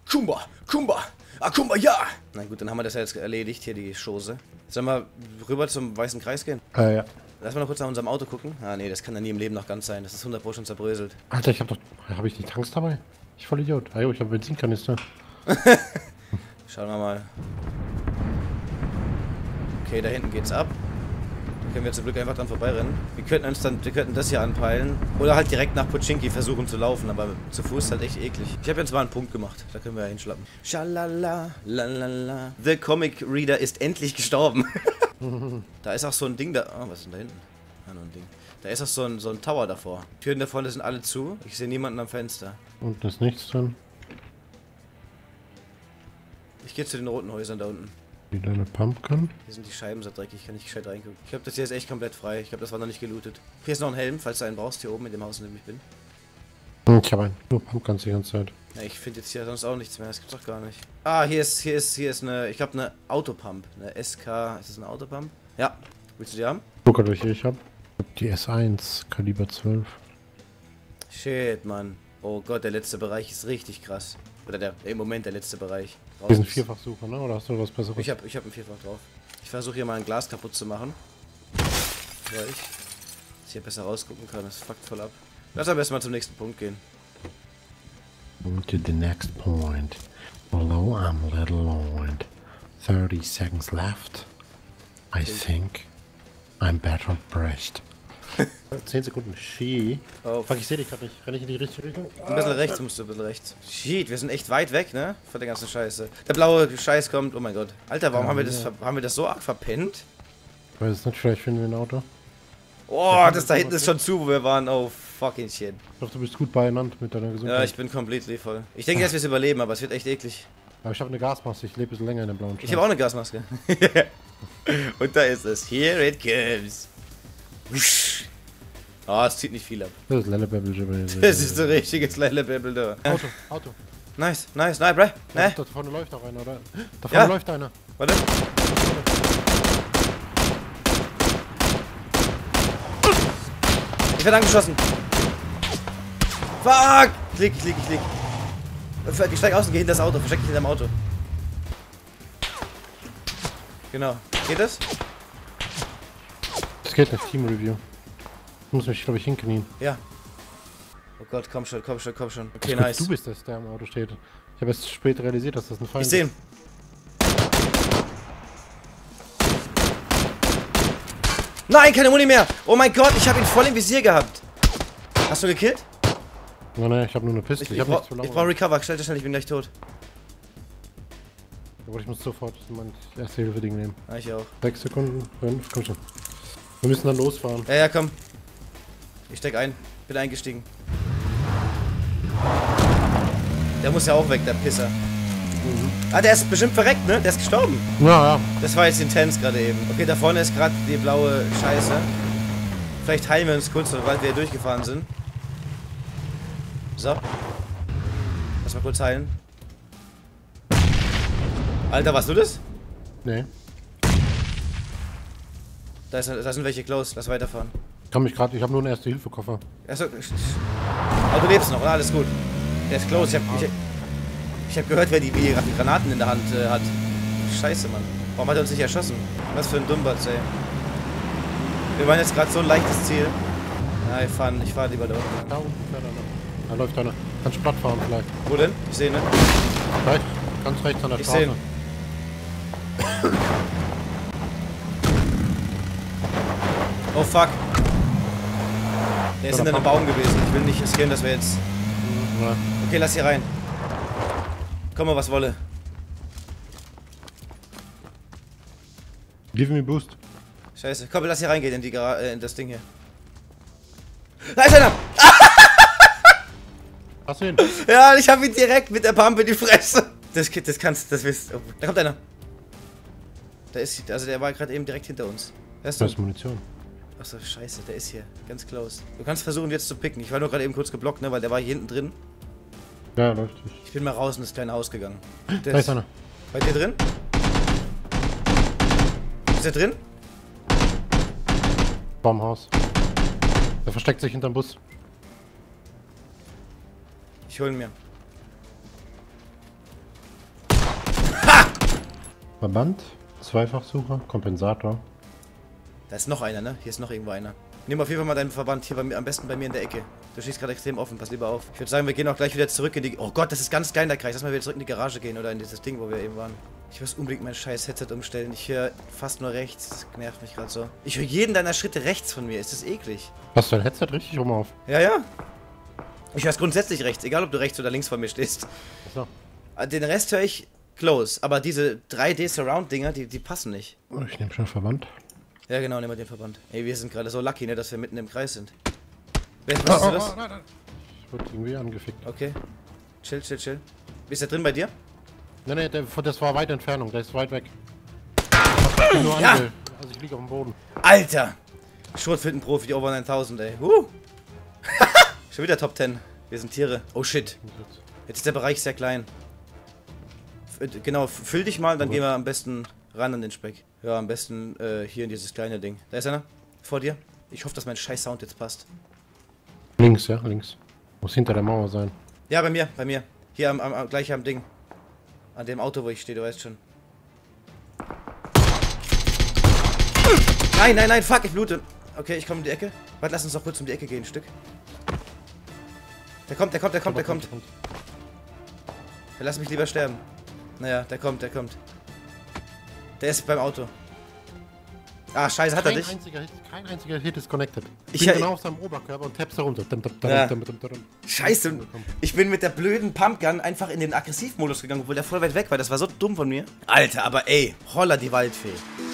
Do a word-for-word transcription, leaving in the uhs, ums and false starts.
Kumba, Kumba, ah, Kumba, ja! Na gut, dann haben wir das ja jetzt erledigt, hier die Chose. Sollen wir rüber zum Weißen Kreis gehen? Äh, ja. Lass mal noch kurz nach unserem Auto gucken. Ah, nee, das kann ja nie im Leben noch ganz sein. Das ist hundert Pro schon zerbröselt. Alter, ich hab doch... Habe ich die Tanks dabei? Ich voll Idiot. Ah jo, ich hab Benzinkanister. Schauen wir mal. Okay, da hinten geht's ab. Da können wir zum Glück einfach dran vorbeirennen. Wir könnten uns dann, wir könnten das hier anpeilen. Oder halt direkt nach Pochinki versuchen zu laufen, aber zu Fuß ist halt echt eklig. Ich habe jetzt mal einen Punkt gemacht. Da können wir ja hinschlappen. Schalala, lalala. The Comic Reader ist endlich gestorben. Da ist auch so ein Ding da. Oh, was ist denn da hinten? Ah, nur ein Ding. Da ist auch so ein, so ein Tower davor. Die Türen da vorne sind alle zu. Ich sehe niemanden am Fenster. Unten ist nichts drin. Ich gehe zu den roten Häusern da unten. Wieder eine Pumpkin. Hier sind die Scheiben so dreckig, ich kann nicht gescheit reingucken. Ich glaube, das hier ist echt komplett frei. Ich glaube, das war noch nicht gelootet. Hier ist noch ein Helm, falls du einen brauchst, hier oben in dem Haus, in dem ich bin. Ich habe einen. Nur Pumpkins die ganze Zeit. Ja, ich finde jetzt hier sonst auch nichts mehr, das gibt's doch gar nicht. Ah, hier ist, hier ist, hier ist eine, ich glaube eine Autopump. Eine S K, ist das eine Autopump? Ja. Willst du die haben? Guck mal, welche ich habe. Die S eins, Kaliber zwölf. Shit, Mann. Oh Gott, der letzte Bereich ist richtig krass. Oder der, im Moment der letzte Bereich. Wir sind Vierfachsucher, ne? Oder hast du was Besseres? Ich habe ich hab ein Vierfach drauf. Ich versuche hier mal ein Glas kaputt zu machen. Weil ich, dass ich hier besser rausgucken kann. Das fuckt voll ab. Lass aber erstmal zum nächsten Punkt gehen. To the next point. Below I'm a little lowered. thirty seconds left. I think I'm better braced. zehn Sekunden. Ski. Oh, fuck, ich sehe dich gerade nicht. Renn ich in die richtige Richtung? Ein bisschen rechts musst du, ein bisschen rechts. Shit, wir sind echt weit weg, ne? Von der ganzen Scheiße. Der blaue Scheiß kommt, oh mein Gott. Alter, warum ja, haben wir das ja. haben wir das so arg verpennt? Ich weiß es nicht, vielleicht finden wir ein Auto. Oh, das da hinten ist schon zu, wo wir waren. Oh, fucking shit. Ich glaube, du bist gut beieinander mit deiner Gesundheit. Ja, ich bin komplett voll. Ich denke, dass wir es überleben, aber es wird echt eklig. Aber ich habe eine Gasmaske, ich lebe ein bisschen länger in dem blauen Scheiß. Ich habe auch eine Gasmaske. Und da ist es. Here it comes. Oh, es zieht nicht viel ab. Das ist Lellebebel. Das ist so richtiges Lellebebel da. Auto, Auto. Nice, nice, nice, bruh. Ja, Ne? da vorne läuft auch einer, oder? Da vorne Ja. läuft einer. Warte. Ich werde angeschossen. Fuck! Ich lieg, ich lieg, ich lieg. Ich steig aus und geh hinter das Auto. Versteck dich hinter dem Auto. Genau. Geht das? Das geht nicht, Team Review. Ich muss mich, glaube ich, hinknien. Ja. Oh Gott, komm schon, komm schon, komm schon. Okay, Gut, nice. du bist das, der am Auto steht. Ich habe erst spät realisiert, dass das ein Feind Ich seh ihn. Nein, keine Muni mehr. Oh mein Gott, ich habe ihn voll im Visier gehabt. Hast du gekillt? Nein, nein, ich habe nur eine Piste. Ich, Ich, ich, habe bra nichts zu lange. ich brauche Recover. Schnell, schnell, ich bin gleich tot. Aber ich muss sofort mein Erste-Hilfe-Ding nehmen. Ah, ich auch. Sechs Sekunden, fünf, komm schon. Wir müssen dann losfahren. Ja, ja, komm. Ich steig ein. Bin eingestiegen. Der muss ja auch weg, der Pisser. Mhm. Ah, der ist bestimmt verreckt, ne? Der ist gestorben. Ja, ja. Das war jetzt intens gerade eben. Okay, da vorne ist gerade die blaue Scheiße. Vielleicht heilen wir uns kurz, sobald wir hier durchgefahren sind. So. Lass mal kurz heilen. Alter, warst du das? Nee. Da, ist, da sind welche close. Lass weiterfahren. Ich kann mich gerade, ich habe nur einen Erste-Hilfe-Koffer. Achso. Aber du lebst noch, oder? Alles gut. Der ist close. Ich hab, ich, ich hab gehört, wer die, wie die Granaten in der Hand äh, hat. Scheiße, Mann. Warum hat er uns nicht erschossen? Was für ein Dummbatz, ey. Wir waren jetzt gerade so ein leichtes Ziel. Ja, ich fahr, ich fahr lieber da unten. Da unten fährt einer. Da läuft einer. Kannst du platt fahren vielleicht. Wo denn? Ich sehe, ne? Rechts, ganz rechts an der Ich Straße. sehe ihn. Oh fuck. Der ist hinter einem Baum gewesen. Ich will nicht riskieren, dass wir jetzt... Ja. Okay, lass hier rein. Komm mal, was wolle. Give me boost. Scheiße. Komm, lass hier reingehen in, die Gara äh, in das Ding hier. Da ist einer! Hast du ihn? Ja, ich hab ihn direkt mit der Pumpe in die Fresse. Das, das kannst das wisst. Oh, da kommt einer. Da ist, also der war gerade eben direkt hinter uns. Hörst du? Da ist Munition. Achso, scheiße, der ist hier. Ganz close. Du kannst versuchen jetzt zu picken. Ich war nur gerade eben kurz geblockt, ne, weil der war hier hinten drin. Ja, läuft. Ich bin mal raus und das kleine Haus gegangen. Der Da ist einer. Bei dir drin? Ist er drin? Baumhaus. Der versteckt sich hinterm Bus. Ich hol ihn mir. Verband, Zweifachsucher, Kompensator. Da ist noch einer, ne? Hier ist noch irgendwo einer. Nimm auf jeden Fall mal deinen Verband hier bei mir, am besten bei mir in der Ecke. Du stehst gerade extrem offen, pass lieber auf. Ich würde sagen, wir gehen auch gleich wieder zurück in die... Oh Gott, das ist ganz klein, der Kreis. Lass mal wieder zurück in die Garage gehen oder in dieses Ding, wo wir eben waren. Ich muss unbedingt mein scheiß Headset umstellen. Ich höre fast nur rechts. Das nervt mich gerade so. Ich höre jeden deiner Schritte rechts von mir. Ist das eklig? Hast du dein Headset richtig rum auf? Ja, ja. Ich höre es grundsätzlich rechts, egal ob du rechts oder links von mir stehst. So. Den Rest höre ich close, aber diese drei D Surround-Dinger, die, die passen nicht. Ich nehme schon Verband. Ja, genau, nehmen wir den Verband. Ey, wir sind gerade so lucky, ne, dass wir mitten im Kreis sind. Wer ist oh, oh, das? Oh, nein, nein. Ich wurde irgendwie angefickt. Okay. Chill, chill, chill. Ist der drin bei dir? Nein, nein, der, das war weit Entfernung, der ist weit weg. Nur ja. Ange, also ich liege auf dem Boden. Alter! Schrotflintenprofi, die Over neuntausend, ey. Uh. Schon wieder Top zehn. Wir sind Tiere. Oh shit. Jetzt ist der Bereich sehr klein. F genau, füll dich mal, dann gehen wir am besten ran an den Speck. Ja, am besten äh, hier in dieses kleine Ding. Da ist einer. Vor dir. Ich hoffe, dass mein scheiß Sound jetzt passt. Links, ja, links. Muss hinter der Mauer sein. Ja, bei mir, bei mir. Hier am, am, gleich am Ding. An dem Auto, wo ich stehe, du weißt schon. Nein, nein, nein, fuck, ich blute. Okay, ich komme um die Ecke. Warte, lass uns doch kurz um die Ecke gehen, ein Stück. Der kommt, der kommt, der kommt, der kommt. Der lass mich lieber sterben. Naja, der kommt, der kommt. Der ist beim Auto. Ah, scheiße, hat er dich? Einziger Hit, kein einziger Hit ist connected. Ich Ich bin ja, genau auf seinem Oberkörper und tappst da runter. Ja. Scheiße, ich bin mit der blöden Pumpgun einfach in den Aggressivmodus gegangen, obwohl der voll weit weg war. Das war so dumm von mir. Alter, aber ey, holla die Waldfee.